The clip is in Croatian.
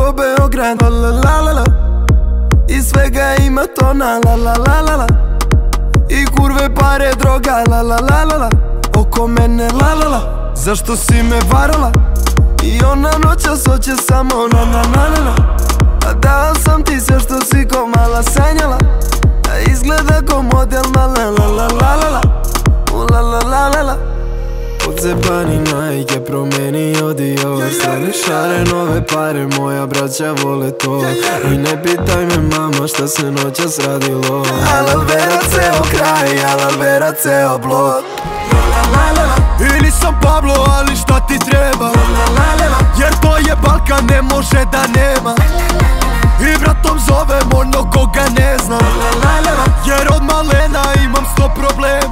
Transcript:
ko Beograd, la la la la la. I svega ima tona, la la la la la. I kurve, pare, droga, la la la la la. Oko mene, la la la. Zašto si me varala? I ona noćas hoće samo na na na na na. A dao sam ti sve što si ko mala sanjala. A izgleda ko model mala, la la la la la. La la la la la. Odzebani Nike, promeni odio. Stane šare, nove pare, moja braća vole to. I ne pitaj me mama šta se noćas radilo. Alal vera ceo kraj, alal vera ceo blok. I nisam Pablo, ali šta ti treba? Jer to je Balkan, ne može da nema. I bratom zovem ono koga ne znam. Jer od malena imam 100 problema.